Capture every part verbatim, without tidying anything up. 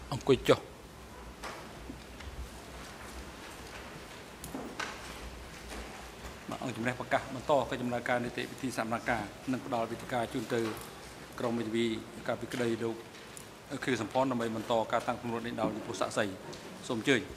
អង្គុយចុះអង្គជំនះប្រកាសបន្តកិច្ចដំណើរការនីតិវិធីសម្រាប់ការនិងផ្ដល់វិធីការជូនទៅក្រមមេធាវីការពិក្តីលោកខៀវសំផនដើម្បីបន្តការតាំងគម្រោងនេះដោយចំពោះសាក់សីសូមអញ្ជើញ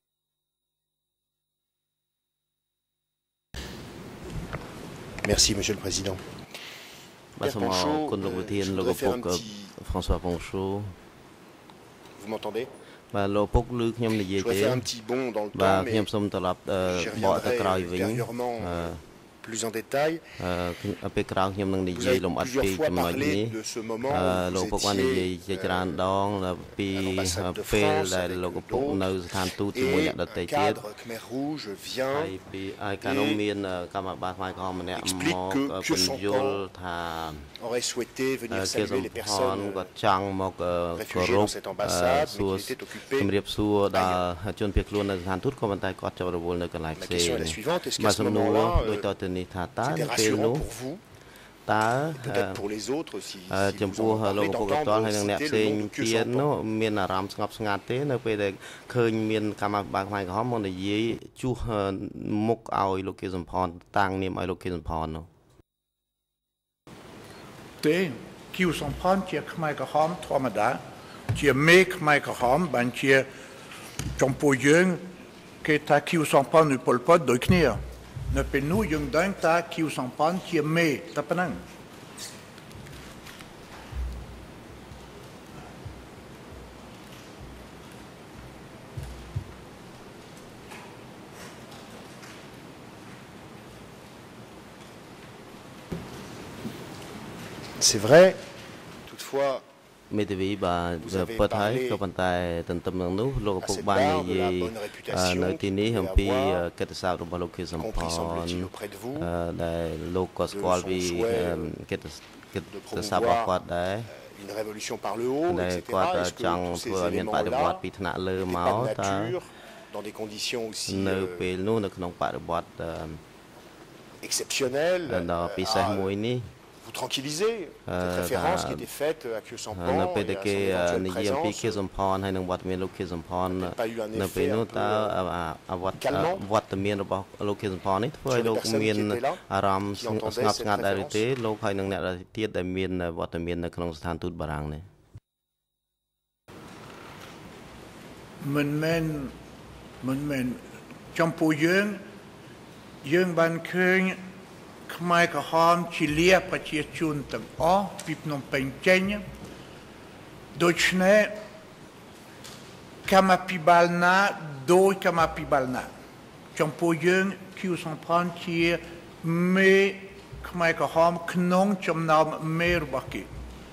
Merci, Monsieur le Président. Père Ponchaud, euh, je voudrais faire un petit... François Ponchaud. Vous m'entendez? Je voudrais faire un petit bond dans le temps, mais j'y reviendrai ultérieurement plus en détail. Vous avez plusieurs fois parlé de ce moment où vous étiez euh, à l'ambassade de France avec d'autres, et un cadre Khmer Rouge vient et explique que Khieu Samphan aurait souhaité venir saluer les personnes réfugiées dans cette ambassade, mais qu'il était occupé ailleurs. La question est la suivante, est-ce qu'à ce moment-là, euh, c'était rassurant pour vous, et peut-être pour les autres, si, si vous en parlez, d'entendre citer le nom de Khieu Samphan? ទេគីវសំផនជាខ្មែរក្រហមធម្មតាជាមេខ្មែរក្រហមបានជាចំពោះយើងគេថាគីវសំផនឬប៉ុលពតដូចគ្នានៅពេលនោះយើងដឹងថាគីវសំផនជាមេតែប៉ុណ្ណឹង C'est vrai, toutefois, mais vous avez parlé à cette barre de la bonne réputation que vous pouvez avoir, compris semble-t-il auprès de vous, de son souhait de promouvoir une révolution par le haut, et cetera. Est-ce que tous ces éléments-là n'étaient pas de nature, dans des conditions aussi euh, exceptionnelles, à vous tranquilliser, cette référence qui était faite à Khieu Samphan et à son éventuelle présence n'a pas eu un effet un peu calmant sur les personnes qui étaient là, qui entendaient cette référence? មិនមែនមិនមែនចំពោះយើងយើងបានឃើញខ្មែរក្រហមជាលាប្រជាជនទាំងអស់ពីភ្នំពេញចេញដូច្នេះកម្មាភិបាលណាដោយកម្មាភិបាលណាចំពោះយើងគីវសំផនជាមេខ្មែរក្រហមក្នុងចំណោមមេរបស់គេ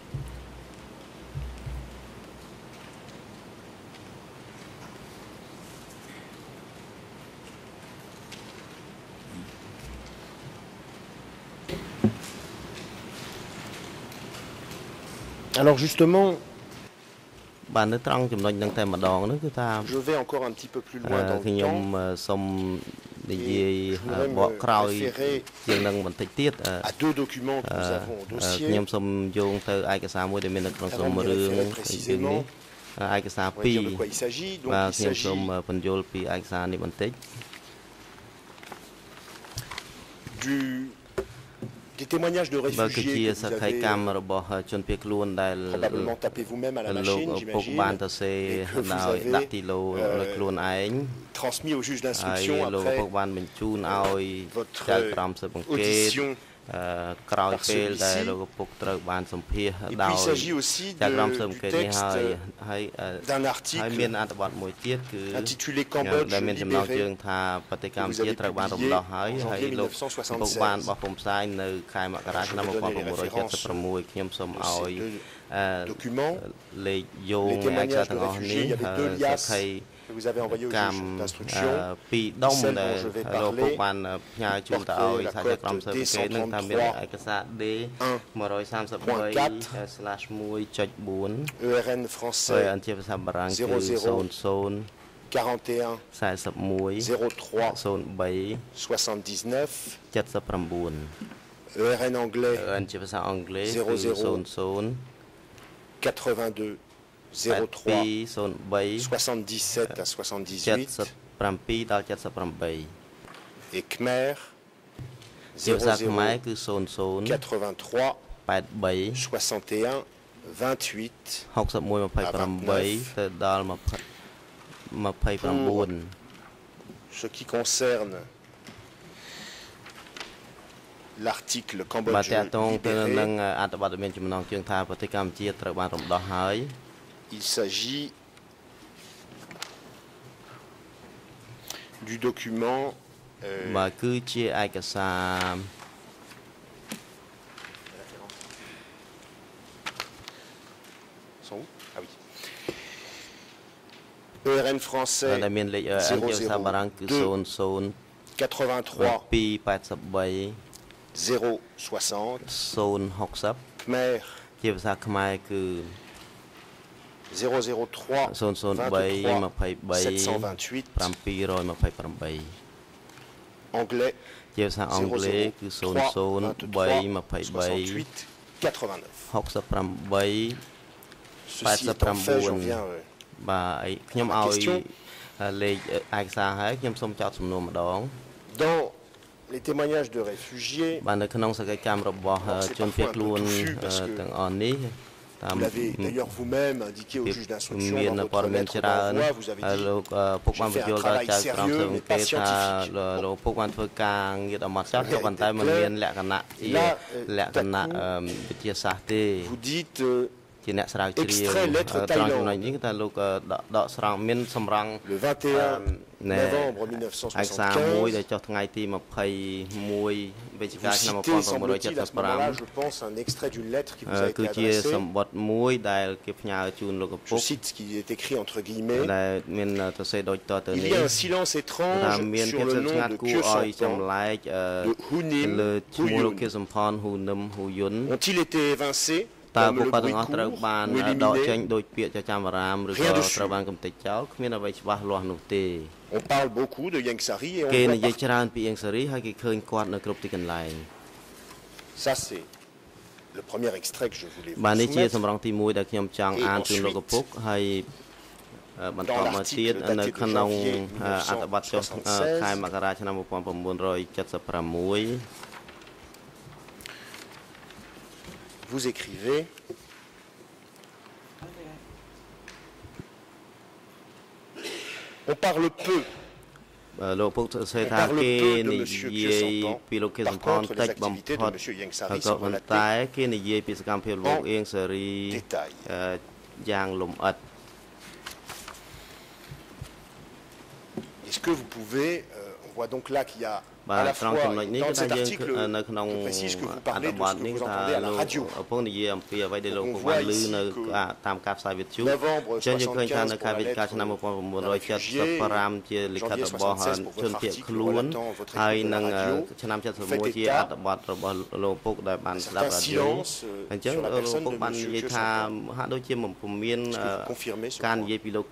Alors justement, je vais encore un petit peu plus loin dans le temps et je voudrais me référer à deux documents que nous avons au dossier. Je vais me référer précisément. On va dire de quoi il s'agit. Donc il s'agit du des témoignages de réfugiés que vous avez euh, probablement tapé vous-même à la machine, j'imagine, et que vous avez euh, transmis au juge d'instruction après euh, votre audition par celui-ci. Et puis il s'agit aussi de, du texte d'un article intitulé Cambodge libéré que vous avez publié en janvier mille neuf cent soixante-seize. Je vais donner les références de ces deux documents. Les témoignages de réfugiés, il y avait deux liasses que vous avez envoyé au juge d'instruction. Celle dont je vais parler portait la cote D cent trente-trois un point quatre E R N français zéro zéro quarante et un zéro trois soixante-dix-neuf E R N anglais zéro zéro quatre-vingt-deux zéro trois soixante-dix-sept à soixante-dix-huit et Khmer zéro zéro quatre-vingt-trois soixante et un vingt-huit à vingt-neuf. Pour ce qui concerne l'article Cambodge libéré, il s'agit du document euh, sont où? Ah oui. E R N français zéro zéro deux quatre-vingt-trois zéro soixante Khmer zéro zéro trois vingt-trois sept cent vingt-huit Anglais zéro zéro trois vingt-trois soixante-huit quatre-vingt-neuf. Ceci étant fait, j'en viens euh, à ma question. Dans les témoignages de réfugiés, bon, c'est parfois un peu touffu parce que vous l'avez d'ailleurs vous-même indiqué au juge d'instruction dans votre lettre d'envoi, vous avez dit j'ai fait un travail sérieux mais pas scientifique. Bon. Et là, euh, vous dites euh, extrait lettre Thaïlande le vingt et un novembre mille neuf cent soixante-quinze. Vous citez, semble-t-il, à ce moment-là, je pense, un extrait d'une lettre qui vous a été adressée. Je cite ce qui est écrit entre guillemets. Il y a un silence étrange sur le nom de Khieu Samphan, de Hunim, Huyun. Ont-ils été évincés comme le bruit court ou éliminés? Rien dessus. On parle beaucoup de Ieng Sary et on le voit partout. Ça, c'est le premier extrait que je voulais vous soumettre. Et ensuite, dans l'article daté de janvier mille neuf cent soixante-seize, vous écrivez on parle peu. On parle peu de M. Khieu Samphan. Par contre, les activités de M. Ieng Sary sont relatées en détail. Est-ce que vous pouvez, euh, on voit donc là qu'il y a à la fois, dans cet article, je précise que vous parlez de ce que vous entendez à la radio. Donc on voit ici que novembre soixante-quinze pour la lettre d'un réfugié, janvier soixante-seize pour votre article relatant votre écoute de la radio, vous faites état d'un certain silence euh, sur la personne de M. Khieu Samphan. Est-ce que vous confirmez ce point?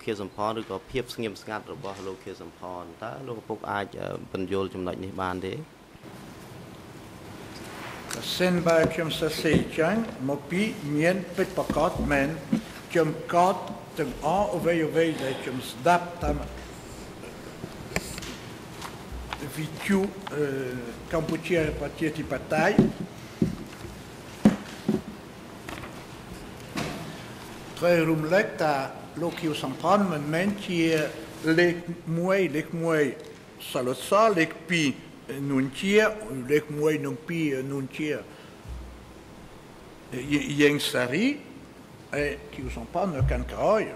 សិនបើខ្ញុំសរសេរចឹងមកពីមានពិតប្រកបមែនខ្ញុំកត់ទាំងអស់អ្វីអ្វីដែលខ្ញុំស្ដាប់តាមវិទ្យុកម្ពុជាប្រជាធិបតេយ្យត្រូវរំលឹកថាលោកខៀវសំផនមិនមែនជាលេខមួយលេខមួយសលសលេខពីរ Nunchia, lek moi non pi Nunchia, Ieng Sary, et qui ne sont pas ne can croy.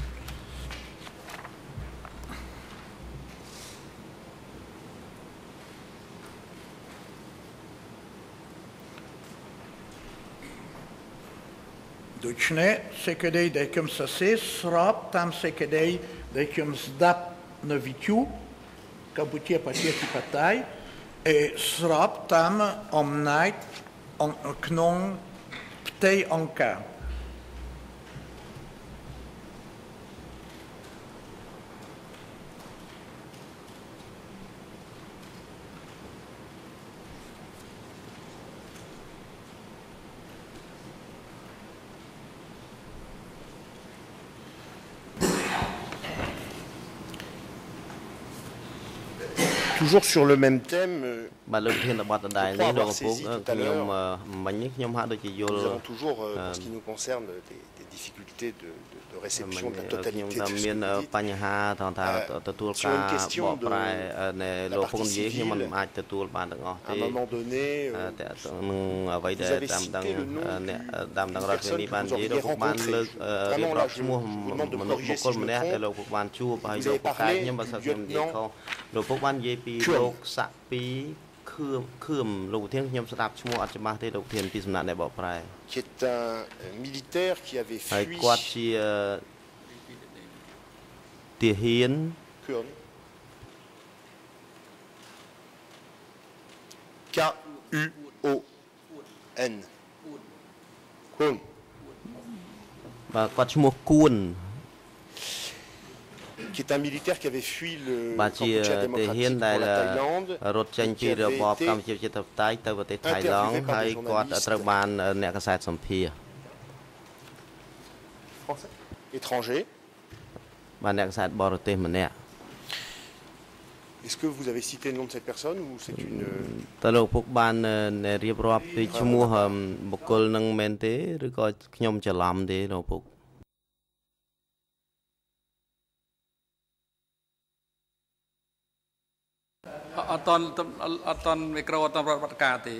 Dočne se kedej da kem sa se srap tam se kedej da kem zdap na vitju, kabutie patieti pataj. Et srap tam omnait on knon ptei anka. Toujours sur le même thème, euh, je crois avoir saisi tout à l'heure, nous avons toujours, euh, pour ce qui nous concerne, des, des difficultés de, de, de réception de la totalité de ce que vous dites. Euh, sur une question de la partie civile, à un moment donné, euh, vous avez cité le nom d'une personne que vous auriez rencontrée. Vraiment là, je, je vous demande de me corriger si je me trompe. Vous avez parlé du lieutenant លោកពុកបាននិយាយពីលោកសាក់ពីខឿមខឿមលោកធានខ្ញុំស្ដាប់ឈ្មោះអត់ច្បាស់ទេលោកធានពីសំណាក់អ្នកបកប្រែ qui est un militaire qui avait ហើយ fui គាត់ជាទាហាន Kurn K U O N Kurn បាទគាត់ឈ្មោះគួន qui est un militaire qui avait fui le បាទជា Kampuchea ទាហាន démocratique ដែល pour la Thaïlande រត់ចេញពីរបបកម្ពុជាជាតិបតៃទៅប្រទេសថៃឡង់ហើយគាត់ត្រូវបានអ្នកកាសែតសម្ភាស étranger បាទអ្នកកាសែតបរទេសម្នាក់ Est-ce que vous avez cité le nom de cette personne ou c'est une តើលោកពុកបានរៀបរាប់ពីឈ្មោះបុគ្គលនឹងមែនទេឬក៏ខ្ញុំច្រឡំទេលោកពុកអត់តន់អត់តន់មីក្រូអត់តន់ប្រតិបត្តិការទេ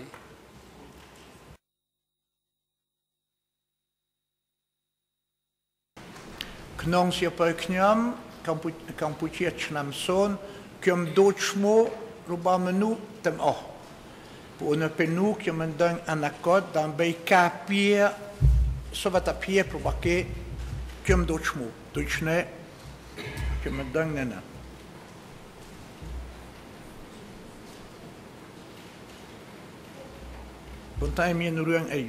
ក្នុងសៀវភៅខ្ញុំកម្ពុជាឆ្នាំសូនខ្ញុំដូចឈ្មោះរបស់មនុស្សទាំងអស់ព្រោះនៅពេលនោះខ្ញុំមិនដឹងអនាគតដើម្បីការពារសុវត្ថិភាពរបស់គេខ្ញុំដូចឈ្មោះដូច្នេះខ្ញុំមិនដឹងណាស់ ប៉ុន្តែមានរឿងអី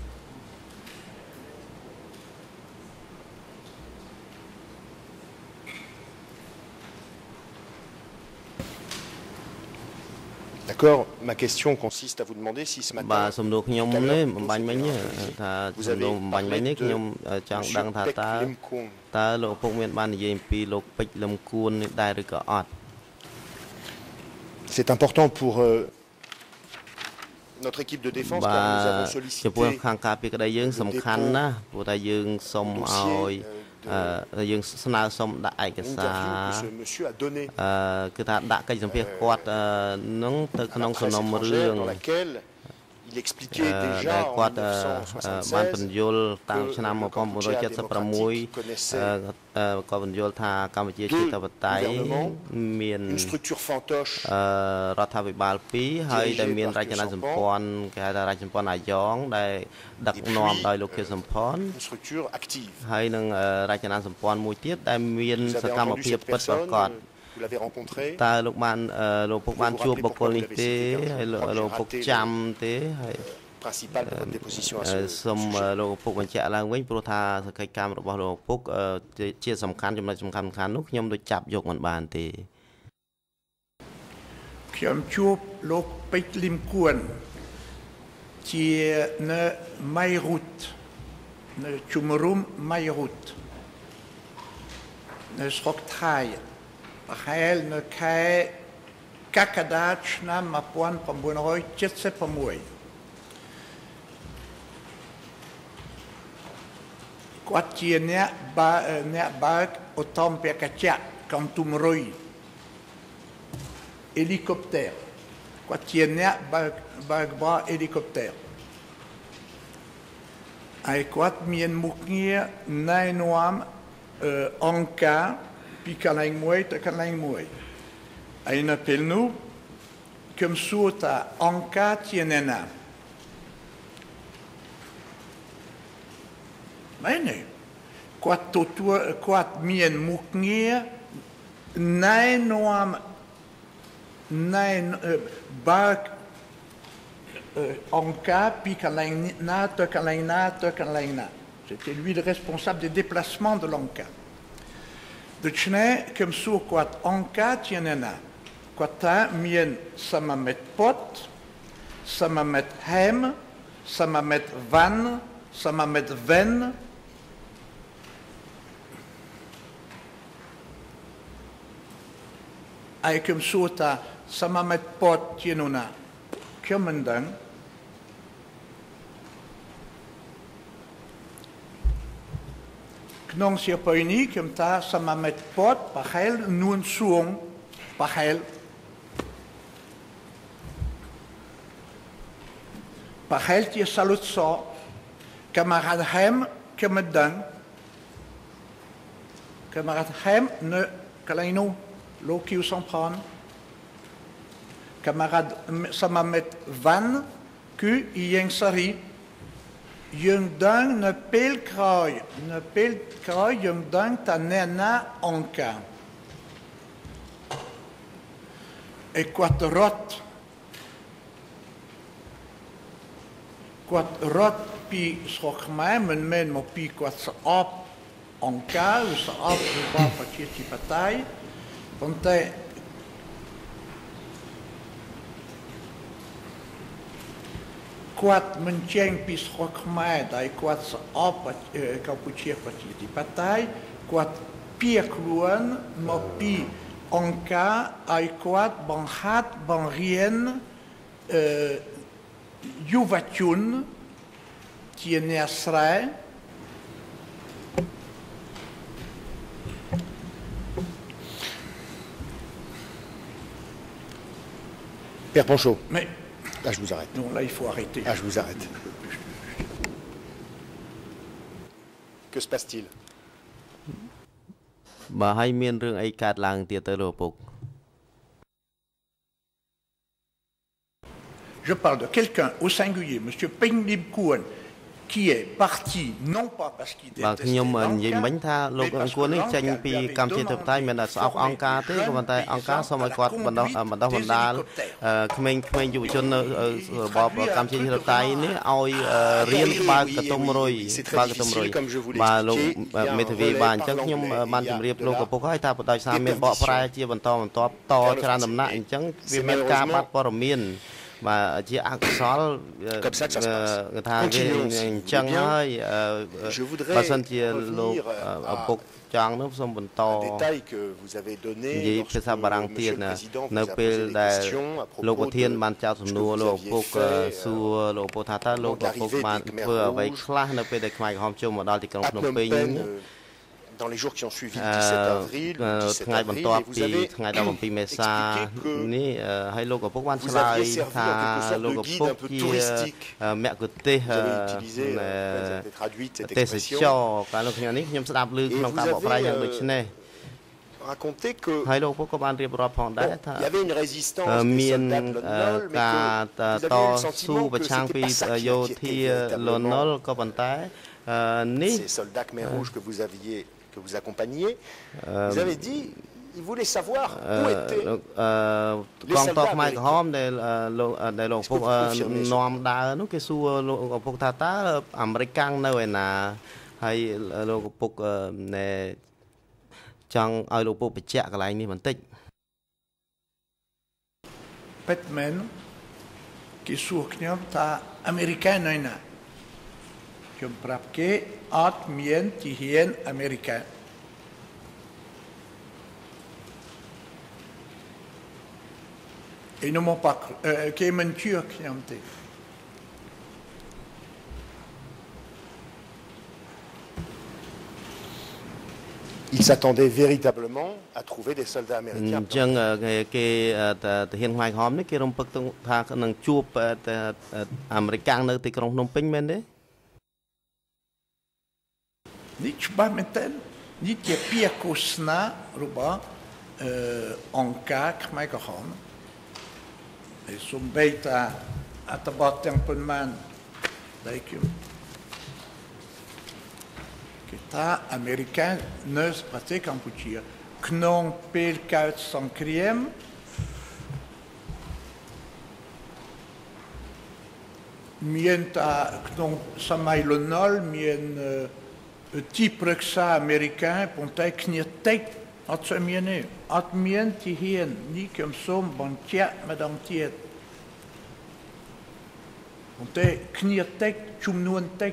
D'accord, ma question consiste à vous demander si ce matin បាទសំណួរខ្ញុំនេះបំបញ្ញមិញថាសំណួរបំបញ្ញមិញនេះខ្ញុំចង់ដឹងថាតើតើលោកពុកមានបាននិយាយអំពីលោកពេជ្រលឹមគួននេះដែរឬក៏អត់ C'est important pour euh, notre équipe de défense car nous avons sollicité ចំពោះខាងការពីក្តីយើងសំខាន់ណាស់ព្រោះតែយើងសុំឲ្យយើងស្នើសុំដាក់ឯកសារអឺគឺថាដាក់កិច្ចសម្ភាសគាត់នឹងទៅក្នុងសំណុំរឿង Il expliquait déjà en គាត់ mille neuf cent soixante-seize បានបញ្យល់តាំងឆ្នាំnineteen seventy-sixគាត់បញ្យល់ថាកម្ពុជាជាតិបតៃមាន une structure fantoche រដ្ឋាភិបាលពីរហើយដែលមានរចនាសម្ព័ន្ធគេហៅថារចនាសម្ព័ន្ធអាយ៉ងដែលដឹកនាំដោយលោកខៀវសំផន une structure active ហើយនឹងរចនាសម្ព័ន្ធមួយទៀតដែលមានសកម្មភាពពិតប្រាកដ Vous l'avez rencontré តើលោកបានលោកពុកបានជួបបុគ្គលនេះទេហើយលោកពុកចាំទេហើយ principal de votre déposition à ce សូមលោកពុកបញ្ជាក់ឡើងវិញព្រោះថាសកម្មកម្មរបស់លោកពុកជាសំខាន់ចំណុចសំខាន់ៗនោះខ្ញុំដូចចាប់យកមិនបានទេខ្ញុំជួបលោកពេជ្រលឹមគួនជានៅម៉ៃរូតនៅជំរុំម៉ៃរូតនៅស្រុកថៃ ប្រហែលនៅខែកក្កដាឆ្នាំnineteen seventy-six គាត់ជាអ្នកបើអ្នកបើកអូតូមពាក់កញ្ចក់កង់ទុំរុយហេលីកូបទ័រគាត់ជាអ្នកបើកបើកបរហេលីកូបទ័រហើយគាត់មានមុខងារណែនាំអង្គការពីកន្លែងមួយទៅកន្លែងមួយហើយនៅពេលនោះខ្ញុំសួរថាអង្គការជាអ្នកណាមែនទេគាត់ទទួលគាត់មានមុខងារណែនាំណែបើកអង្គការពីកន្លែងណាទៅកន្លែងណាទៅកន្លែងណា C'était lui le responsable des déplacements de l'A N C A ដូច្នេះខ្ញុំសួរគាត់អង្គការជាអ្នកណាគាត់ថាមានសមមិត្តពតសមមិត្តហែមសមមិត្តវ៉ាន់សមមិត្តវិនហើយខ្ញុំសួរថា sama met pot tienuna kemendang knong siapa ini kemta sama met pot pahel nun suong pahel pahel tia salut so camarade hem kemendang camarade hem ne kalaino lo kiu sampran camarade sama met van ku iyeng sari yung dang ne pel kroy ne pel kroy yung dang ta nena onka e quattro rot quattro rot pi schokmai men men mo pi quattro op onka us op ba pachieti patai ponte quat menceng pis rokmai dai quat sa op kapuchia pachieti patai quat pia kluan mo pi onka ai quat banhat banrien juvachun tiene asrai Père Panchaud. Mais là, je vous arrête. Non, là, il faut arrêter. Ah, je vous arrête. Que se passe-t-il? Bah, hay miên rương ấy cát lang tiệt tới đồ bục. Je parle de quelqu'un au singulier, M. Penglib Kuan, qui est parti non pas parce qu'il détestait nhưng bánh tha lúc cuốn ấy tranh pi cam trên thực tại mình là học ông ca thế còn tay ông ca xong rồi quạt mình đó mình đó mình đa mình mình dù chân bỏ cam trên thực tại ní oi riêng ba cái tôm rồi ba cái tôm rồi mà lúc mình thì bàn chắc nhưng ban chụp riệp lúc của cô ta tại sao mình bỏ phải chia bàn to bàn to to cho ra nằm nặng chẳng vì mình ca bắt bỏ miên mà chỉ ăn xóa người ta cái chân hơi và sân chia lô bục trắng nó xong bẩn to gì phải sao bà đăng tiền nè nơi bên đại lô của thiên ban trao sủng nua lô bục xua lô bục thà ta lô bục ban vừa vậy class nơi bên đại khai hôm chung mà đó thì còn nộp pin dans les jours qui ont suivi le dix-sept avril, le dix-sept avril, et vous avez expliqué que vous aviez servi en quelque sorte de guide un peu touristique. Vous avez utilisé, vous avez traduit cette expression. Et vous avez raconté que bon, il y avait une résistance des soldats de Lon Nol, mais que vous aviez le sentiment que c'était pas ça qui inquiétait véritablement ces soldats Khmer rouges que vous aviez que vous accompagniez, vous avez dit, il voulait savoir où étaient les soldats américains. Est-ce que vous confirmez ça? Petman, qui soukniam ta américain noina. Jom prapke at mien tihien américain. Et ne m'ont pas cru. Qui est mon turc, il s'attendait véritablement à trouver des soldats américains. Ni chba meten, ni tie pia kosna ruba onka kmai kahon. Et son beita atabat tempenman daikum. Kita américain neus prate Kampuchea. Knon pel kaut san kriem. Mien ta knon samai le nol mien petit preksa américain pontai knirtek at se miene at mien ti hien ni kem som bantia madam tiet. Pontai knirtek chumnuantek.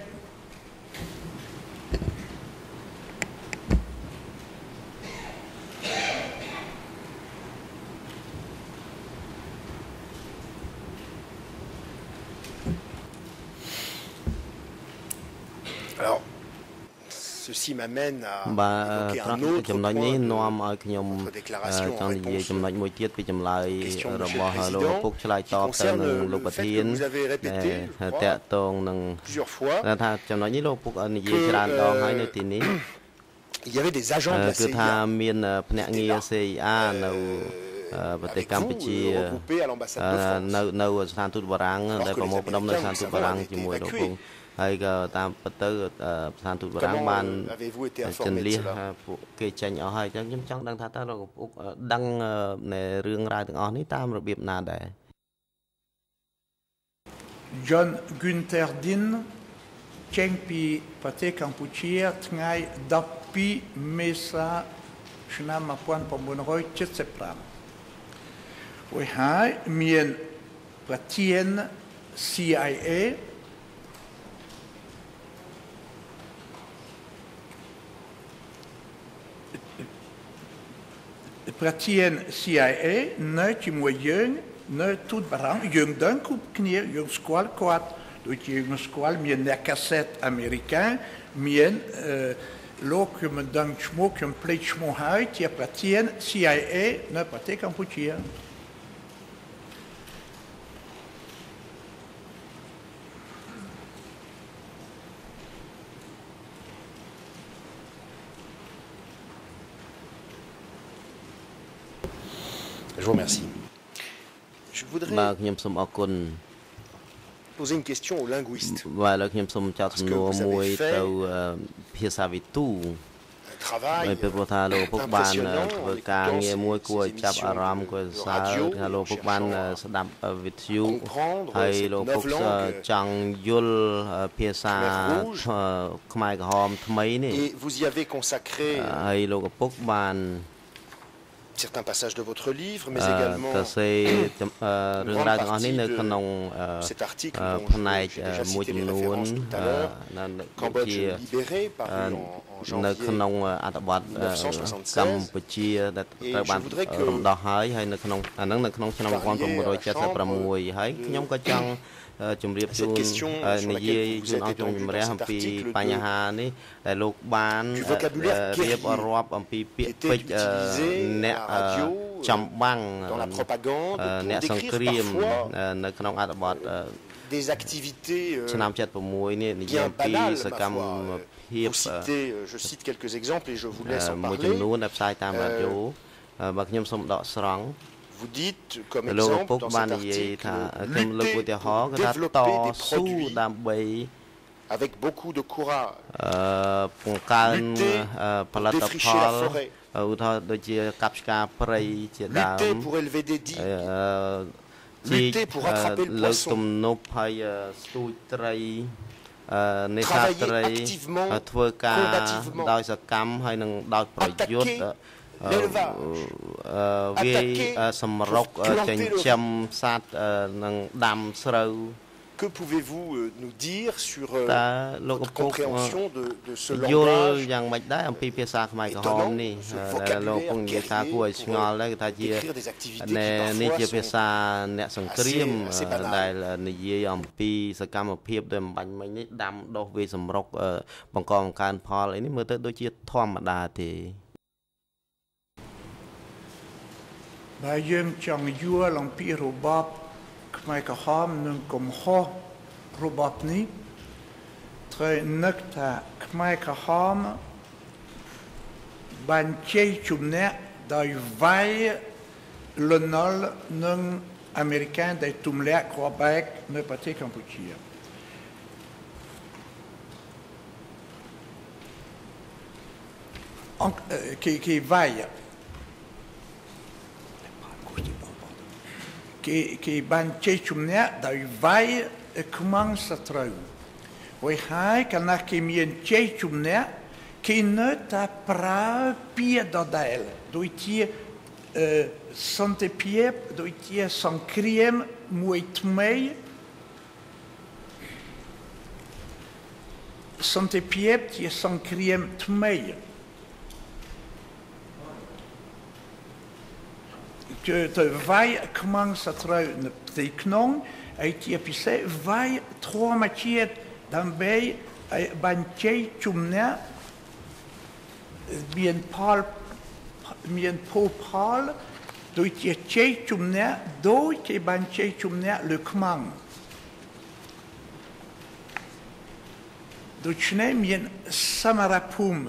Alors, ceci m'amène à évoquer un autre point de votre déclaration en réponse aux questions de M. le Président, qui concerne le fait que vous avez répété, je crois, plusieurs fois, que euh, il y avait des agents de la C I A qui étaient là, euh, avec vous, euh, regroupés à l'ambassade de France, alors que les Américains, nous savons, avaient été évacués. Comment euh, avez-vous été informé de cela? John Gunther Din ចេញពីប្រទេសកម្ពុជាថ្ងៃដប់ពីរមេសាឆ្នាំmột nghìn chín trăm七สิบห้าហើយហើយមានប្រធាន C I A ប្រធាន C I A នៅជាមួយយើងនៅទូតបារាំងយើងដឹងគ្រប់គ្នាយើងស្គាល់គាត់ដូចជាយើងស្គាល់មានអ្នកកាសែតអាមេរិកមានលោកខ្ញុំមិនដឹងឈ្មោះខ្ញុំភ្លេចឈ្មោះហើយជាប្រធាន C I A នៅប្រទេសកម្ពុជា Je vous remercie. Je voudrais poser une question aux linguistes. Parce que vous avez fait un travail impressionnant en écoutant ces émissions de radio, cherchant à comprendre ces neuf langues Khmer rouge. Et vous y avez consacré certains passages de votre livre, mais également une grande partie de cet article dont j'ai déjà cité les références tout à l'heure, Cambodge libéré, paru en janvier mille neuf cent soixante-seize. Et je voudrais que vous ayez la chance cette question sur laquelle vous êtes étendu dans cet article de, du vocabulaire guerrier qui était utilisé à la radio, dans la propagande, pour décrire parfois des activités bien banales, ma foi. Vous citez, je cite quelques exemples et je vous laisse en parler. Euh, Vous dites, comme exemple, dans cet article, lutter pour développer des produits avec beaucoup de courage. Lutter pour défricher la forêt. Lutter pour élever des digues. Lutter pour attraper le poisson. Travailler activement, combativement. Attaquer l'élevage, attaquer pour planter le... Que pouvez-vous nous dire sur votre compréhension de, de ce langage étonnant, ce vocabulaire guerrier pour décrire des activités qui parfois sont assez, assez banales. បើយើងចង់យល់អំពីរបបខ្មែរក្រហមនិងកំហុសរបបនេះត្រូវនឹកថាខ្មែរក្រហមបានជ័យជំនះដោយវាយលន់នល់និងអាមេរិកដែលទម្លាក់គ្រាប់បែកនៅប្រទេសកម្ពុជាអង្គគេគេវាយ គេគេបានជ័យជំនះដោយវាយខ្មាំងសត្រូវហើយហើយកាលណាគេមានជ័យជំនះគេនៅតែប្រើពាក្យដដែលដូចជាសន្តិភាពដូចជាសង្គ្រាមមួយថ្មីសន្តិភាពជាសង្គ្រាមថ្មី ទៅវាយខ្មាំងសត្រូវនៅផ្ទៃក្នុងហើយជាពិសេសវាយធម្មជាតិដើម្បី ban chei chumna bien pal bien po pal doi tie chei chumna doi ke ban chei chumna le kmang doi chne mien samarapum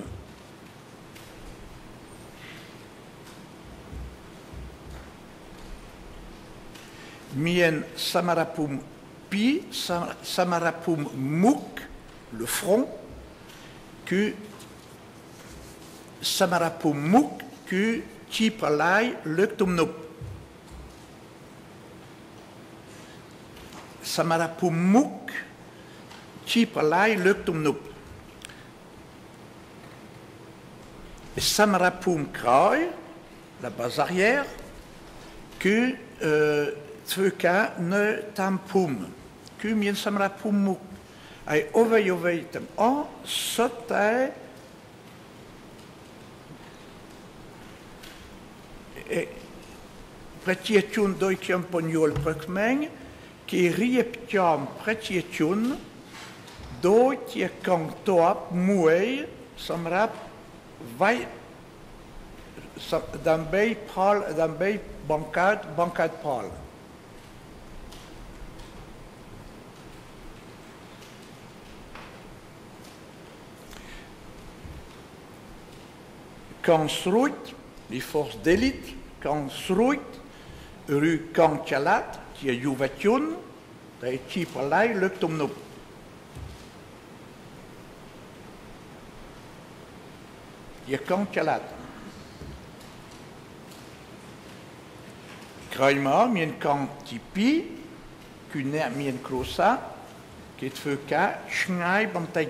mien samarapum pi samarapum muk le front que samarapum muk que chipalai le tumnup samarapum muk chipalai le tumnup samarapum kroi la base arrière que euh, Tvöka ne tampum, que mien samarapum muk. Ai ovei ovei tem o sotai e pretietjun doi kjamponiol prekmeng, ki rieptjam pretietjun doi tie kang toap muei samrap vai dan bei pal dan bei bankat bankat pal. Kansruit, les forces d'élite, Kansruit, rue Kanchalat, qui est Juvatjun, et qui par là, le Tumnup. Il y a Kanchalat. Kraima, mien Kantipi, Kuner, mien Krosa, qui est Feuka, Schnai, Bantai.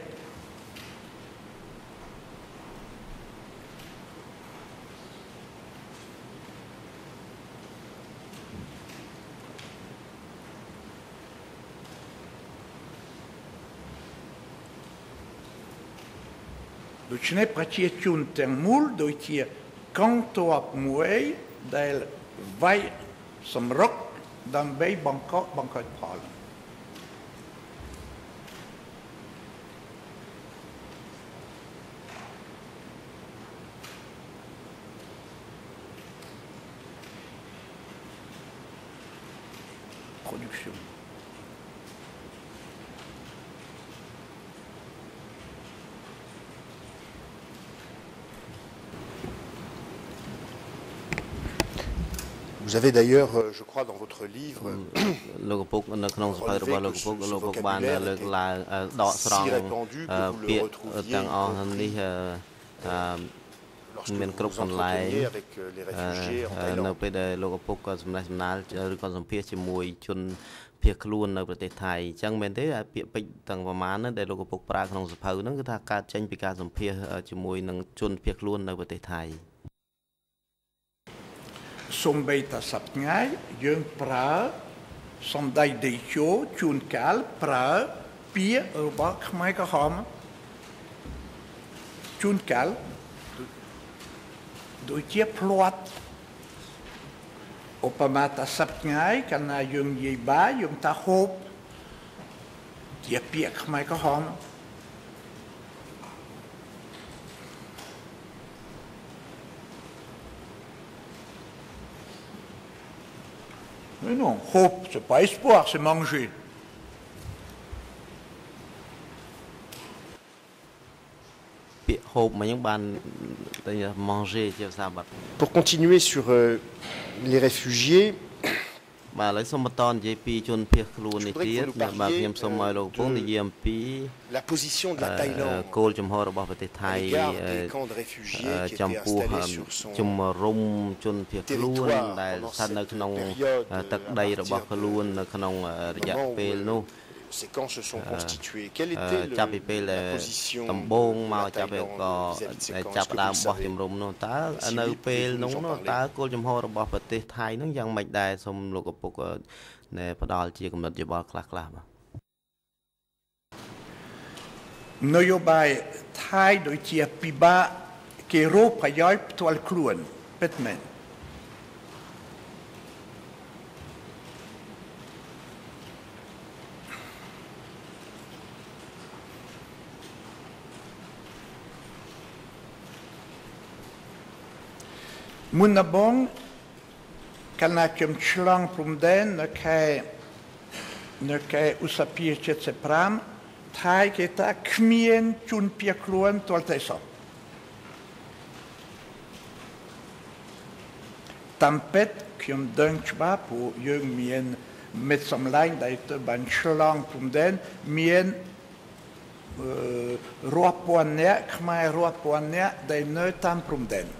Ducne pratietjun termul doitie kanto ap muei del vai som rock dan bei banka bankat pal. Production. Vous avez d'ailleurs, je crois, dans votre livre, le vocabulaire était si répandu que vous le retrouviez lorsque vous vous entreteniez avec les réfugiés en Thaïlande. ភៀសខ្លួននៅប្រទេសថៃអញ្ចឹងមែនទេពាក្យពេចន៍ទាំងប្រមាណហ្នឹងដែលលោកឪពុកប្រើក្នុងសភៅហ្នឹងគឺថាកើតចេញពីការសម្ភាសជាមួយនឹងជនភៀសខ្លួននៅប្រទេសថៃ Som beita sapngai, yung pra, som dai deitjo, chun kal, pra, pia, urba, kmai kaham. Chun kal, do tia plot. Opamata sapngai, kana yung yeba, yung ta hop. Tia pia kmai kaham. Mais non, hope, c'est pas espoir, c'est manger. Pour continuer sur euh, les réfugiés, je voudrais que vous parliez de la position de la Thaïlande à l'égard des camps de réfugiés qui étaient installés sur son territoire pendant cette période à partir du moment où ces camps se sont constitués. Quelle était le, la position de la Thaïlande vis-à-vis de ces camps? Est-ce que vous savez? Si oui, pouvez-vous nous en parler? Noyobai Thai doitia piba ke ro payoi ptual kluan petmen. មុនដំបូងកាលណាខ្ញុំឆ្លងព្រំដែននៅខែនៅខែឧសភាเจ็ดสิบห้าថៃគេថាគ្មានជនភៀសខ្លួនទាល់តែសោះតាមពិតខ្ញុំដឹងច្បាស់ព្រោះយើងមានមិត្តសម្លាញ់ដែលទៅបានឆ្លងព្រំដែនមានរាប់ពាន់នាក់ខ្មែររាប់ពាន់នាក់ដែលនៅតាមព្រំដែន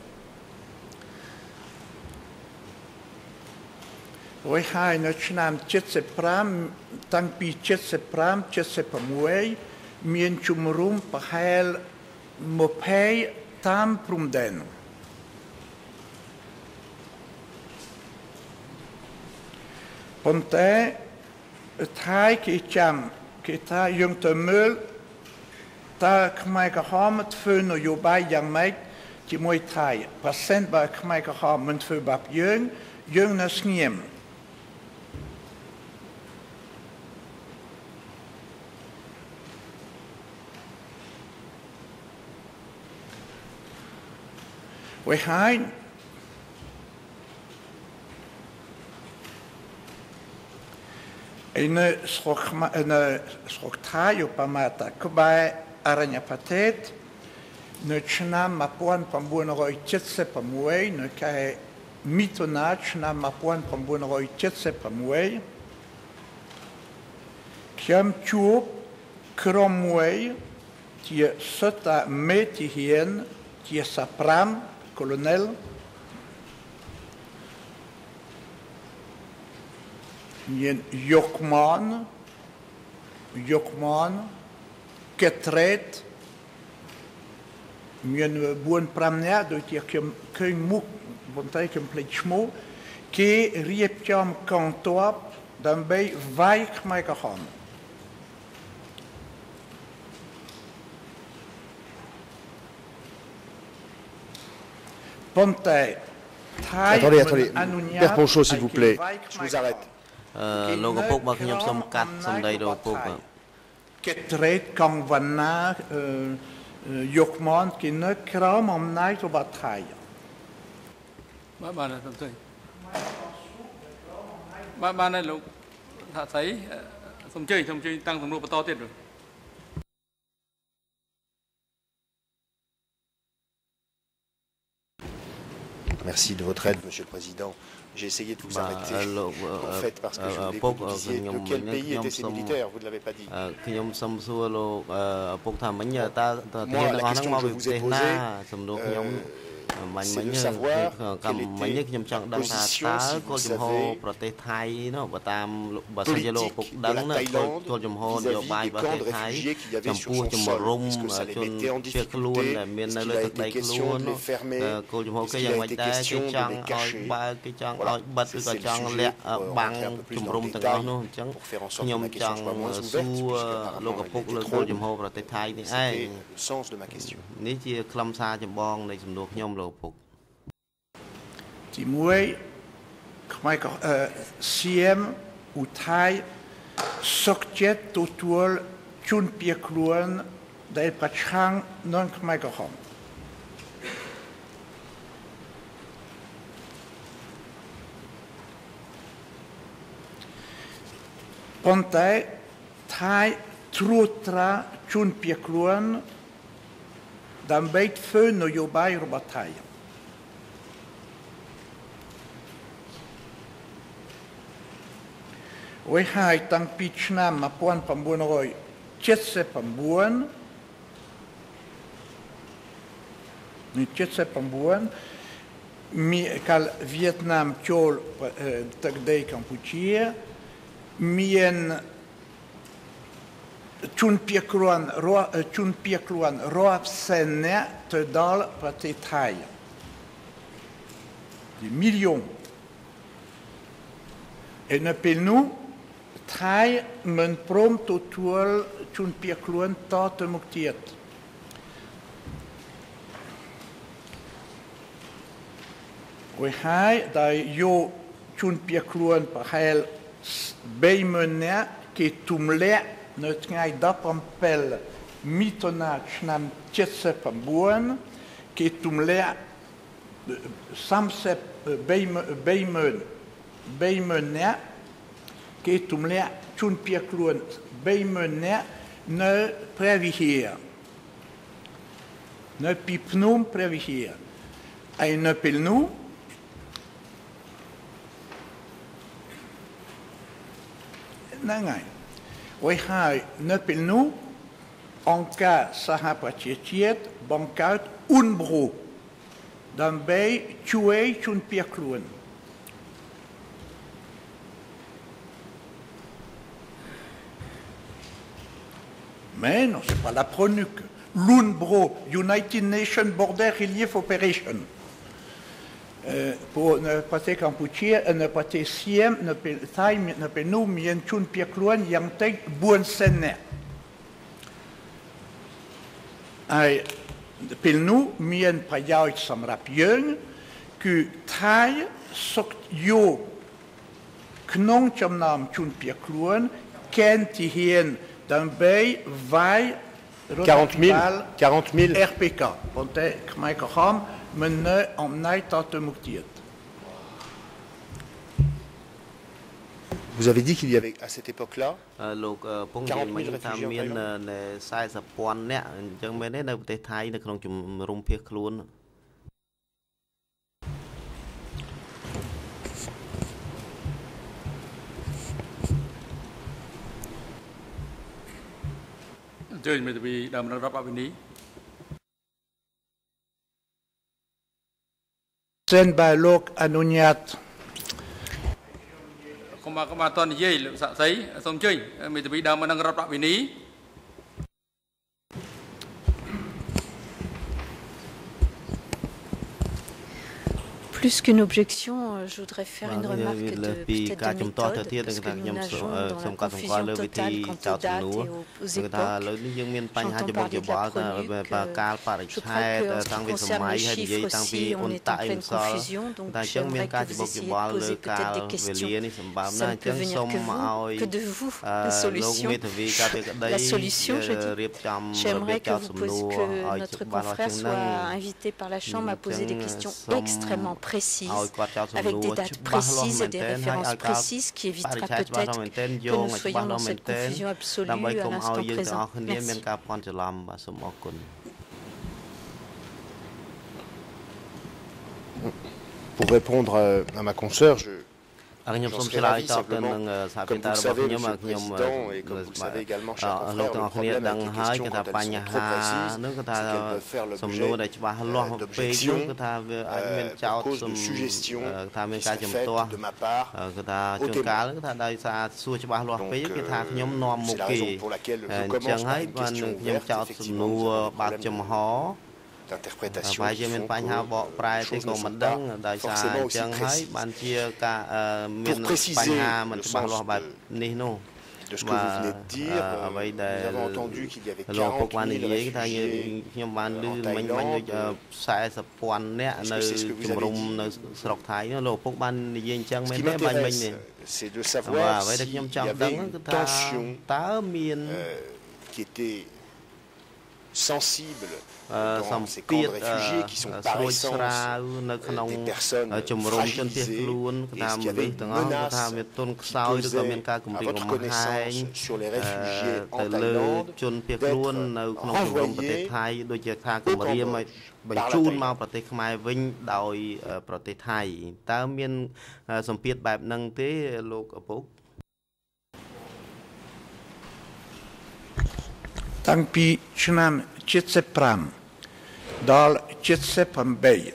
ហើយហើយនៅឆ្នាំเจ็ดสิบห้าតាំងពីเจ็ดสิบห้า เจ็ดสิบหกមានជំរុំប្រហែលยี่สิบតាមព្រំដែនប៉ុន្តែថៃគេចាំគេថាយើងទៅមើលតើខ្មែរក្រហមធ្វើនយោបាយយ៉ាងម៉េចជាមួយថៃបើសិនបើខ្មែរក្រហមមិនធ្វើបែបយើងយើងនៅស្ងៀមហើយហើយឯនៅស្រុកនៅស្រុកថៃឧបមាថាក្បែរអរញ្ញប្រទេសនៅឆ្នាំmột nghìn chín trăm七十sáuនៅខែមិថុនាឆ្នាំmột nghìn chín trăm七十sáuខ្ញុំជួបក្រុមមួយជាសិតតាមេទាហានជាសាប្រាំcolonelមានយកមនយកមនកេត្រេតមានbốn nămនាក់ដូចជាខ្ញុំឃើញមុខបន្តែខ្ញុំភ្លេចឈ្មោះគេរៀបចំកងទ័ពដើម្បីវាយខ្មែរក្រហម Attendez, attendez. Père Ponchot, s'il vous plaît. Je vous arrête. លោកឪពុករបស់ខ្ញុំសូមកាត់សម្ដីលោកឪពុកគេត្រេតកងវណ្ណាយកមកគេនៅក្រោមអំណាចរបស់ថៃបាទបាទសូមជឿបាទបាទលោកថាស្អីសូមជឿសូមជឿតាំងសំណួរបន្តទៀត Merci de votre aide, Monsieur le Président. J'ai essayé de vous arrêter, en fait, parce que je voulais que vous disiez de quel pays étaient ces militaires, vous ne l'avez pas dit. Moi, la question que je vous ai posée, c'est de savoir quelle était la position, si vous savez, politique de la Thaïlande vis-à-vis des camps de réfugiés qu'il y avait sur son sol. Est-ce que ça les mettait en difficulté? Est-ce qu'il a été question de les fermer? Est-ce qu'il a été question de les cacher? Voilà. C'est le sujet pour rentrer un peu plus dans le détail, pour faire en sorte que ma question soit moins ouverte, puisqu'apparemment elle était trop. C'était le sens de ma question. ទីមួយខ្មែរក៏សៀមឧថៃសុកចិត្តទទួលជនភៀសខ្លួនដែលប្រឆាំងនឹងខ្មែរក្រហមប៉ុន្តែថៃត្រួតត្រាជនភៀសខ្លួនដើម្បីធ្វើនយោបាយរបស់ថៃហើយហើយតាំងពីឆ្នាំmột nghìn chín trăm七十九នេះ七十九មានកាលវៀតណាមចូលទឹកដីកម្ពុជាមានជនភៀសខ្លួនជនភៀសខ្លួនរាប់សែននាក់ទៅដល់ប្រទេសថៃdes millions et neពេលនោះថៃមិនព្រមទទួលជនភៀសខ្លួនតទៅមុខទៀតហើយហើយដែលយកជនភៀសខ្លួនប្រហែលបីម៉ឺននាក់គេទម្លាក់នៅថ្ងៃ17មិថុនាឆ្នាំ七十九គេទម្លាក់ samse beimen beimen ke tumle chun piakluan beimen ne previhia ne pipnum previhia ai ne pelnu nangai oi hai ne pelnu anka sahapachiet bankout unbro dan bij twee chun piakluan. Mais non, ce n'est pas la PRONUC. L'UNBRO, United Nations Border Relief Operation. Euh, pour ne pas te Campuchia, ne pas te Siem, ne pas Thaï, ne pas nous, mien chun piakluan, yang te buon senne. Ai, pel nu mien pajaut samrap yeung que Thai sok yo knong cham nam chun piakluan ken ti hien dan bij vai quarante mille R P K. Want hij kmai kaham men ne am nai tat muktiet. Vous avez dit qu'il y avait à cette époque-là quarante mille réfugiés en Thaïlande. Chơi mình bị đầm nó rắp bên ní. Sen ba lok anunyat. Không mà không mà toàn dây sạ sấy xong chơi mình bị đầm nó rắp bên ní. Plus qu'une objection, je voudrais faire une remarque de peut-être de méthode, parce que nous nageons dans la confusion totale quant aux dates et aux époques. J'entends parler de la PRONUC. Je crois qu'en ce qui concerne les chiffres aussi, on est en pleine confusion, donc j'aimerais que vous essayiez de poser peut-être des questions. Ça ne peut venir que vous, que de vous, la solution. La solution, je dis, j'aimerais que, vous posez, que notre confrère soit invité par la Chambre à poser des questions extrêmement précises. Précises, avec des dates précises et des références précises qui évitera peut-être que nous soyons dans cette confusion absolue à l'instant présent. Merci. Pour répondre à, à ma consoeur, je ខ្ញុំសូមឆ្លើយតបទៅនឹងសហភាពតារបស់ខ្ញុំខ្ញុំលោកទាំងអស់គ្នាដឹងហើយគឺថាបញ្ហានោះគឺថាសំណួរដែលច្បាស់លាស់ពេកនោះគឺថាវាអាចមានចោទសំថាមានការជំទាស់គឺថាជួនកាលគឺថាដោយសារសួរច្បាស់លាស់ពេកគឺថាខ្ញុំនាំមុខគេអញ្ចឹងហើយបានខ្ញុំចោទសំណួរបើកចំហ d'interprétation qui font que chose ne sont pas forcément aussi précises. Pour préciser le sens de, de ce que vous venez de dire, euh, nous avons entendu qu'il y avait quarante mille réfugiés en Thaïlande. Je sais ce que vous avez dit. Ce qui m'intéresse, c'est de savoir s'il y avait une tension euh, qui était sensible dans ces camps de réfugiés qui sont par essence des personnes fragilisées, et est-ce qu'il y avait une menace qui pesait, à votre connaissance, sur les réfugiés en Thaïlande d'être renvoyés au Cambodge par la Thaïlande. Tang pi chnam chitse pram dal chitse pambay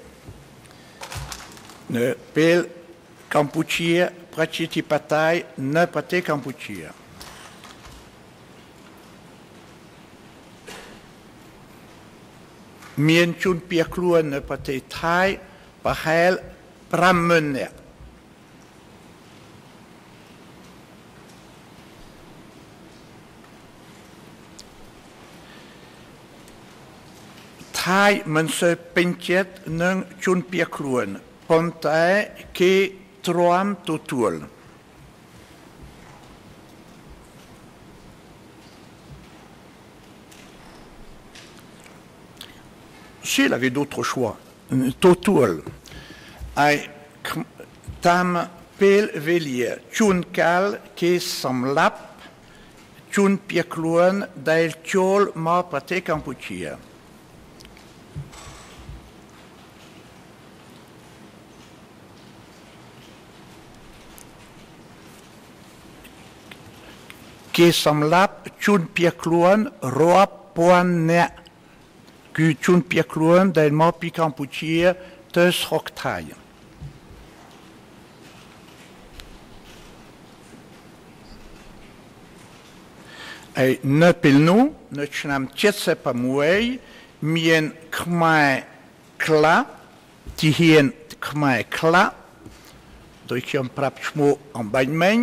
ne pel Kampuchia prachiti patay ne pate Kampuchia mien chun piakluan ne pate thai pahel prammenne Thai men se penchet nung chun piakluan, pontae ke troam totul. S'il avait d'autres choix, totul ai tam pel velie chun kal ke samlap chun piekluan dail chol ma prate Kampuchea ke samlap chun piekluan roap puan ne ku chun piekluan dail ma pi Kampuchea tes hoktai ai ne pilnu ne chnam tjetse pamuei mien kmai kla tihien kmai kla doi kiam prap chmo an bainmen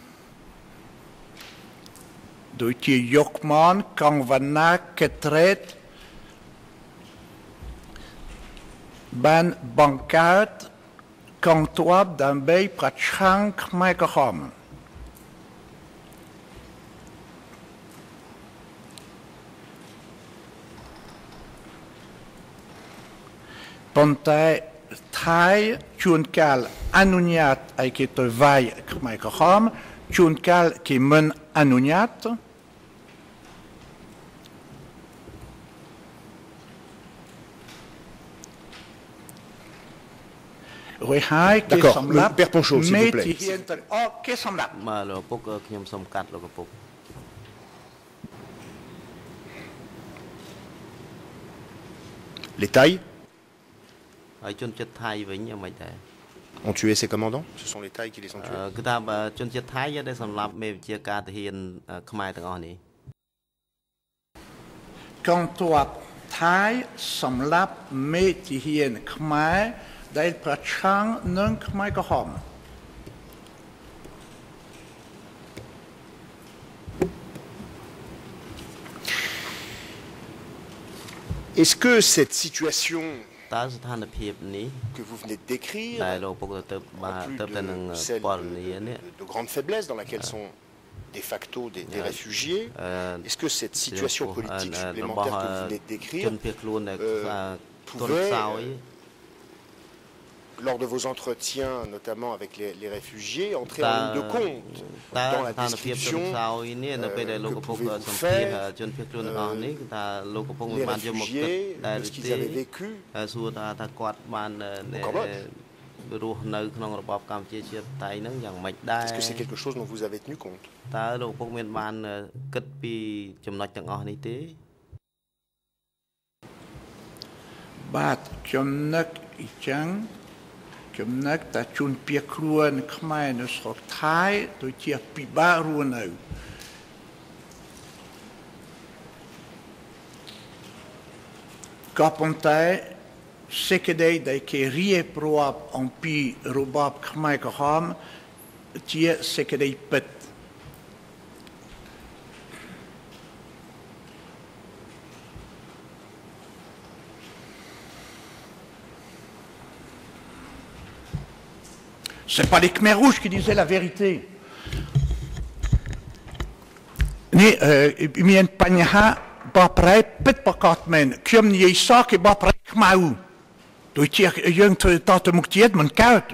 doi ti yokman kan vanna ketret ban bankaat kan toab dan bei pratchang kmai kaham Pontai Thai chunkal anuniat ai ke to vai kmai kaham chunkal ke men anuniat Roi hai ke samlap Père Ponchot s'il vous plaît oh ke samlap បាទលោកពុកខ្ញុំសូមកាត់លោកពុក Les Thaïs ហើយជនជាតិថៃវិញយ៉ាងម៉េចដែរ ont tué ses commandants ce sont les Thaïs qui les ont tués គឺថាបើជនជាតិថៃដែលសម្លាប់មេវិជាការទាហានខ្មែរទាំងអស់នេះ Quand toi Thai samlap me tihien kmai dail prachang nung kmai kaham Est-ce que cette situation តើស្ថានភាពនេះ que vous venez de décrire ដែលលោកពុកទៅបាទទៅទៅនឹងព័ត៌មាននេះ de grandes faiblesses dans laquelle sont de facto des, des réfugiés est-ce que cette situation politique supplémentaire que vous venez de décrire euh, pouvait lors de vos entretiens, notamment avec les, les réfugiés, entrer en ligne de compte dans la description euh, que pouvez vous faire euh, les réfugiés, de ce qu'ils avaient vécu au Cambodge. Est-ce que c'est quelque chose dont vous avez tenu compte? Bat chomnak ichang Chomnak ta chun piekluan kmai ne srok thai to tia piba ruanau Kapontai sekedei dai ke rie proab en pi robab kmai kaham tia sekedei pet Ce n'est pas les Khmers rouges qui disaient la vérité. Ni mien panyaha ba prai pet pakatmen kiem ni isa ke ba prai khmau. Doi tiek yeung te tat muktiet man kaut.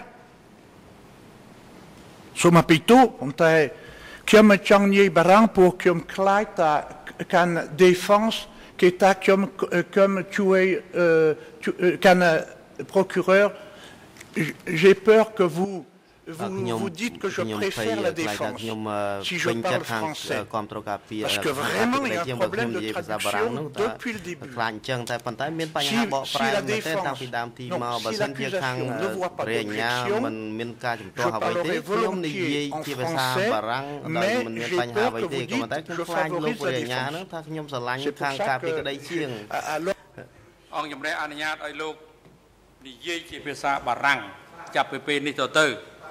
So ma pito om tai kiem chang ni barang pour kiem klai ta kan défense que ta kiem comme tuer kan procureur. J'ai peur que vous, vous, vous dites que je préfère la défense si je parle français. Parce que vraiment, il y a un problème de traduction depuis le début. Si, si la défense, non, si l'accusation ne voit pas d'objection, je parlerai volontiers en français, mais j'ai peur que vous dites que je favorise la défense. C'est pour ça que... Alors, និយាយជាភាសាបារាំងចាប់ពីពេលនេះទៅទៅ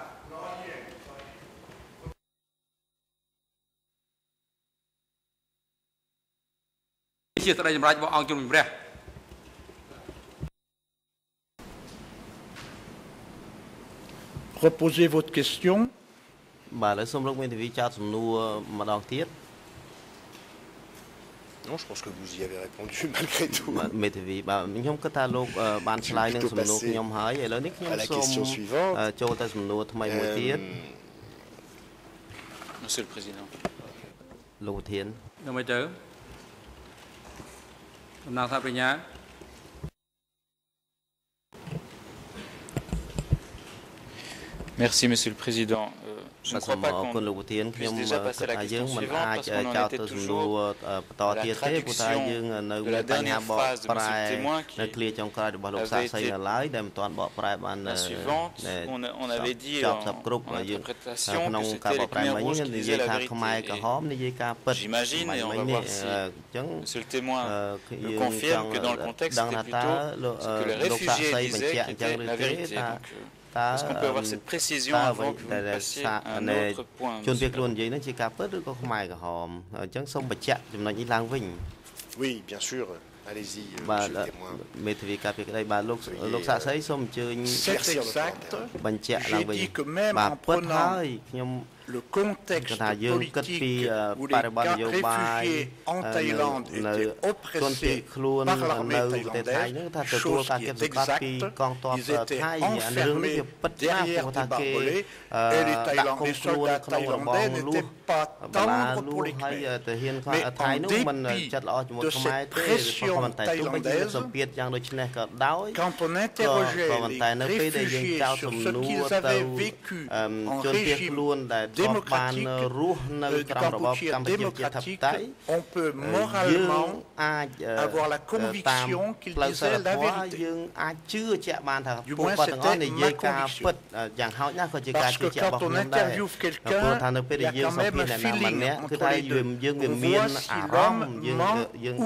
ជាស្ដីសម្រាប់របស់អង្គជំនុំជម្រះ Reposez votre question. បាទឥឡូវសូមលោកមេធាវីចោទសំណួរម្ដងទៀត Non, je pense que vous y avez répondu malgré tout. មេធាវីបាទខ្ញុំគិតថាលោកបានឆ្លើយនឹងសំណួរខ្ញុំហើយឥឡូវនេះខ្ញុំសូមចូលទៅសំណួរថ្មីមួយទៀត Monsieur le Président. លោកប្រធានยังไม่เจอតំណាងថាបញ្ញា Merci Monsieur le Président. Je ne crois pas qu'on puisse déjà passer à la question suivante parce qu'on en était toujours à la traduction de la dernière phrase de Monsieur le témoin qui avait été la suivante. On, on avait dit en, en interprétation que c'était les Khmer rouges qui disaient la vérité. J'imagine, et on va voir si Monsieur le témoin me confirme que dans le contexte c'était plutôt ce que les réfugiés disaient qui était la vérité. Donc, est-ce qu'on peut avoir cette précision avant que vous passiez à un autre point, Monsieur le Oui, bien sûr. Allez-y, bah, Monsieur le témoin. C'est exact. J'ai dit que même en prenant le contexte politique où les réfugiés en Thaïlande étaient oppressés par l'armée thaïlandaise, chose qui est exacte, ils étaient enfermés derrière des barbelés et les, Thaïlandais, les soldats thaïlandais n'étaient pas tendres pour les Khmer. Mais en dépit de cette pression thaïlandaise, quand on interrogeait les réfugiés sur ce qu'ils avaient vécu en régime démocratique, euh, du Cambodge démocratique, on peut moralement avoir la conviction qu'ils disaient la vérité. Du moins, c'était ma conviction. Parce que quand on interviewe quelqu'un, il y a quand même un feeling entre les deux. On voit si l'homme ment ou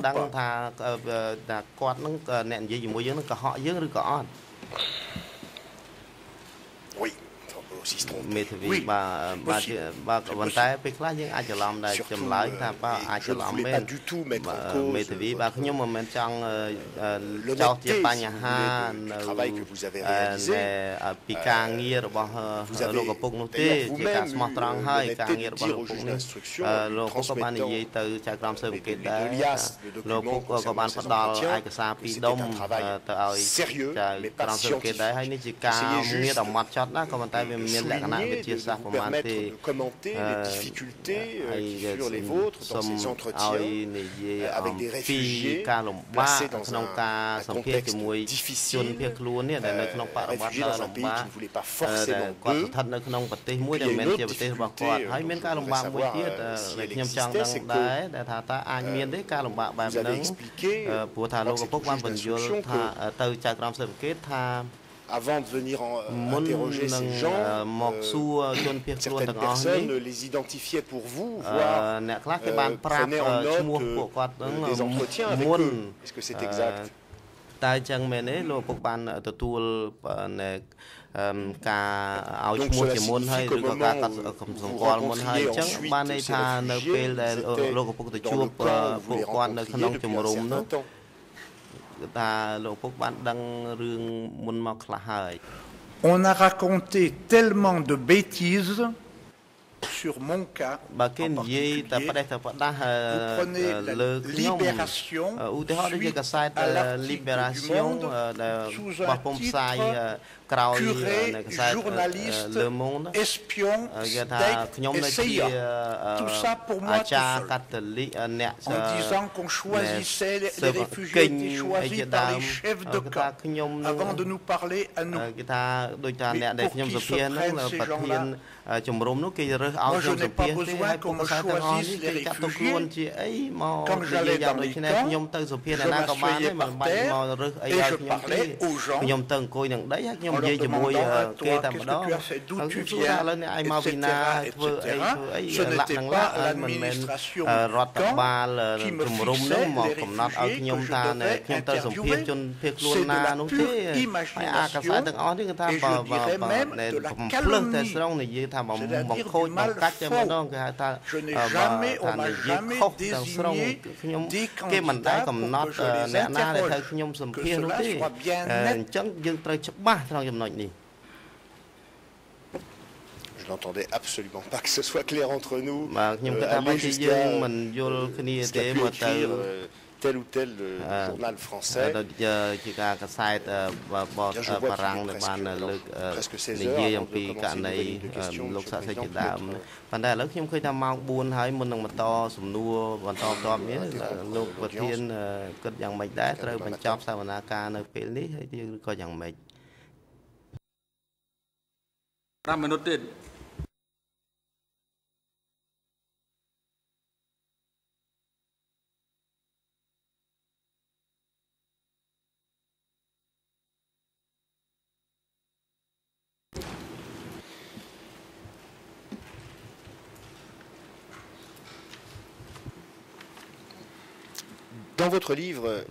pas. Oui. Aussi se tromper. មេធាវីបាទបាទបាទប៉ុន្តែពេលខ្លះយើងអាចច្រឡំដែរចម្លើយថាបាទអាចច្រឡំមែនមេធាវីបាទខ្ញុំមិនមែនចង់ចោទជាបញ្ហានៅពីការងាររបស់លោកឪពុកនោះទេជាការស្មោះត្រង់ហើយការងាររបស់លោកឪពុកនេះលោកឪពុកក៏បាននិយាយទៅចៅក្រមស៊ើបអង្កេតដែរលោកឪពុកក៏បានផ្ដល់ឯកសារពីដុំទៅឲ្យចៅក្រមស៊ើបអង្កេតដែរហើយនេះជាការងារដ៏ម៉ត់ចត់ណាស់ក៏ប៉ុន្តែវាមានលក្ខណៈវិទ្យាសាស្ត្រប្រមាណទេ commenter les difficultés sur les vôtres dans ces entretiens avec des réfugiés placés dans un contexte difficile, réfugiés dans un pays qui ne voulait pas forcément d'eux. Il y a une autre difficulté, on voudrait savoir si elle existait, c'est que vous avez expliqué dans cette juge d'instruction que avant de venir en, euh, interroger ces gens, euh, certaines personnes les identifiaient pour vous, voire euh, prenaient en note euh, des entretiens avec eux. Est-ce que c'est exact? តែចឹងមែនទេលោកពុកបានទទួលការឲ្យឈ្មោះជាមុនហើយឬក៏ការកាត់សម្គាល់មុនហើយចឹងបានន័យថានៅពេលដែលលោកពុកទៅជួបពួកគាត់នៅក្នុងជំរំនោះ On a raconté tellement de bêtises sur mon cas en particulier. Vous prenez la Libération, suite à l'article du Monde, sous un titre curé, journaliste, espion, steak et C I A. Tout ça pour moi tout seul. En disant qu'on choisissait les réfugiés étaient choisis par les chefs de camp avant de nous parler à nous. Mais pour qui se prennent ces gens-là? Moi, je n'ai pas besoin qu'on me choisisse les réfugiés. Quand j'allais dans les camps, je m'asseyais par terre et je parlais aux gens. On leur demandant à toi, qu'est-ce que tu as fait, d'où tu viens, et cetera, et cetera. Ce n'était pas l'administration du camp qui me fixait les réfugiés que je devais interviewer. C'est de la pure imagination et je dirais même de la calomnie. C'est-à-dire du mal faux. Je n'ai jamais, on m'a jamais désigné des candidats pour que je les interroge. Que cela soit bien net. je n'entendais absolument pas que ce soit clair entre nous. Euh, aller jusqu'à écrire euh, tel ou tel euh, journal français. Bien, je vois presque, presque seize heures avant de commencer une de questions, Monsieur le Président. Dans votre livre,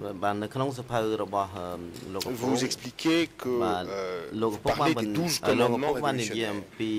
vous expliquez que euh, vous parlez des douze commandements révolutionnaires.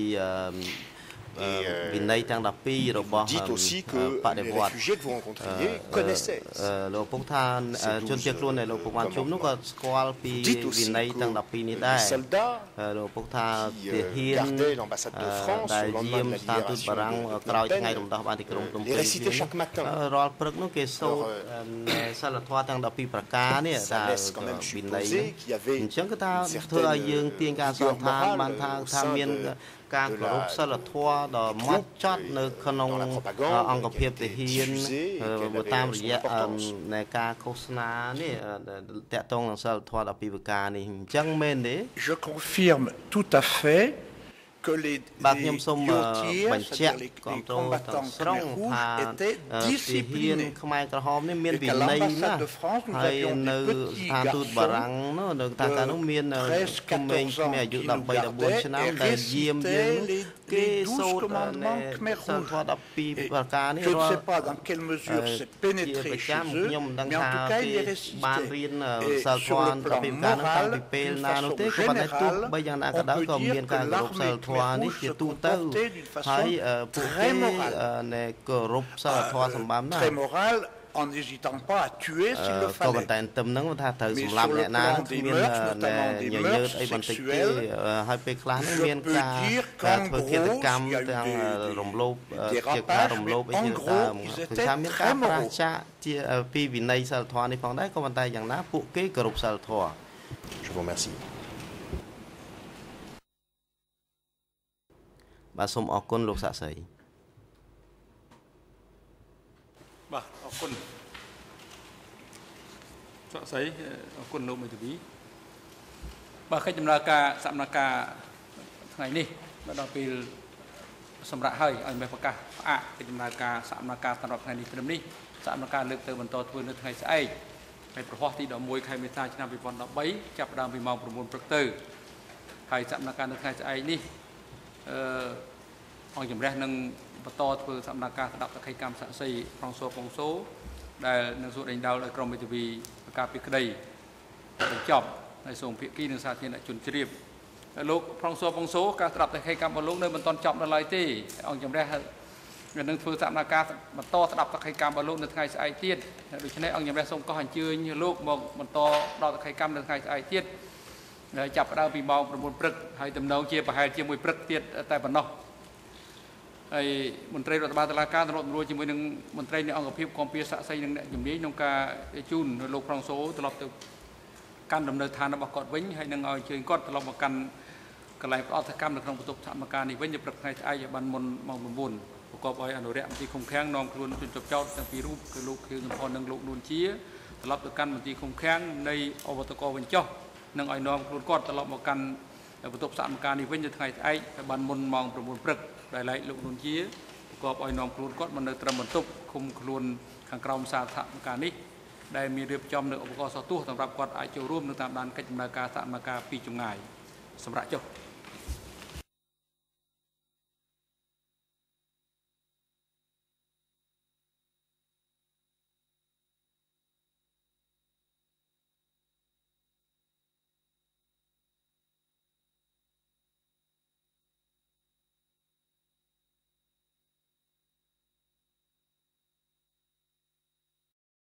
Et euh, vous dites aussi que les réfugiés que vous rencontriez connaissaient ces douze commandements. Vous dites aussi que les soldats qui euh, gardaient l'ambassade de France au lendemain de la libération de Phnom Penh les récitaient chaque matin. Alors, euh, ça laisse quand même supposer qu'il y avait une certaine vigueur morale au sein deការគោរពសិលធម៌ដ៏ម៉ត់ចត់នៅក្នុងអង្គភាពទាហានតាមរយៈនៃការឃោសនានេះតាក់ទងនឹងសិលធម៌ដ៏ពីរប្រការនេះអញ្ចឹងមែនទេ Je confirme tout à fait que les yotiers, c'est-à-dire les combattants Khmer Rouge, étaient disciplinés. Et qu'à l'ambassade de France, nous avions des petits garçons de treize quatorze ans qui nous gardaient et récitaient les douze commandements Khmer Rouge. Et je ne sais pas dans quelle mesure c'est pénétré chez eux, mais en tout cas, ils les récitaient. Et sur le plan moral, d'une façon générale, on peut dire que l'armée Khmer Rouge se comportait d'une façon très morale. Très morale, en n'hésitant pas à tuer s'il le fallait. Mais sur le plan des mœurs, notamment des mœurs sexuelles, je peux dire qu'en gros, il y a eu des dérapages, mais en gros, ils étaient très moraux. Je vous remercie. បាទសូមអរគុណលោកសាក់សីបាទអរគុណសាក់សីអរគុណលោកមេធាវីបាទកិច្ចដំណើរការសកម្មភាពថ្ងៃនេះដល់ពេលសម្រាប់ហើយឲ្យមេប្រកាសផ្អាកកិច្ចដំណើរការសកម្មភាពសម្រាប់ថ្ងៃនេះព្រមនេះសកម្មភាពលើកទៅបន្តធ្វើនៅថ្ងៃស្អែកហើយប្រហោះទីដប់មួយខែមេសាឆ្នាំពីរពាន់ដប់បីចាប់ផ្ដើមពីម៉ោង 9 ព្រឹកទៅហើយសកម្មភាពនៅថ្ងៃស្អែកនេះអឺអង្គជំរះនឹងបន្តធ្វើសកម្មភាពស្ដាប់សក្ខីកម្មសាក់សីប្រងសូពងសូដែលនឹងសួរដេញដោលដោយក្រុមមេធាវីប្រកាសពីក្តីបញ្ចប់ហើយសូមភាគីនិងសាធារណជនជ្រាបលោកប្រងសូពងសូការស្ដាប់សក្ខីកម្មរបស់លោកនៅមិនទាន់ចប់នៅឡើយទេអង្គជំរះនឹងធ្វើសកម្មភាពបន្តស្ដាប់សក្ខីកម្មរបស់លោកនៅថ្ងៃស្អែកទៀតដូច្នេះអង្គជំរះសូមកោះអញ្ជើញលោកមកបន្តស្ដាប់សក្ខីកម្មនៅថ្ងៃស្អែកទៀតចាប់ផ្ដើមពីម៉ោង 9 ព្រឹកហើយដំណងជាប្រហែលជាមួយព្រឹកទៀតតែប៉ុណ្ណោះហើយមន្ត្រីរដ្ឋបាលតុលាការទទួលរួមជាមួយនឹងមន្ត្រីនៃអង្គភាពគាំពៀសាក់សីនិងអ្នកជំនាញក្នុងការជូនលោកប្រងសូត្រឡប់ទៅកាន់ដំណើរឋានរបស់គាត់វិញហើយនឹងឲ្យជើញគាត់ត្រឡប់មកកាន់កន្លែងប្រអប់កម្មនៅក្នុងបន្ទប់សហការនេះវិញនៅព្រឹកថ្ងៃស្អែកឲ្យបានមុនម៉ោង 9 ប្រកបដោយអនុរិយមន្ត្រីឃុំឃាំងនាំខ្លួនជនជាប់ចោទទាំងពីររូបគឺលោកខៀវសំផននិងលោកនួនជាត្រឡប់ទៅកាន់មន្ត្រីឃុំឃាំងនៃអវតកវិញចុះនឹងឲ្យនាំខ្លួនគាត់ត្រឡប់មកកាន់បន្ទប់សហការនេះវិញនៅថ្ងៃស្អែកឲ្យបានមុនម៉ោង 9 ព្រឹកដែលឡែកលោកនួនជាប្រកបឲ្យនាំខ្លួនគាត់មកនៅត្រឹមបន្ទប់ឃុំខ្លួនខាងក្រោមសាលសហការនេះដែលមានរៀបចំនៅឧបករណ៍សោះទោះសម្រាប់គាត់អាចចូលរួមនៅតាមដានកិច្ចដំណើរការសហការពីចម្ងាយសម្រាប់ចុះ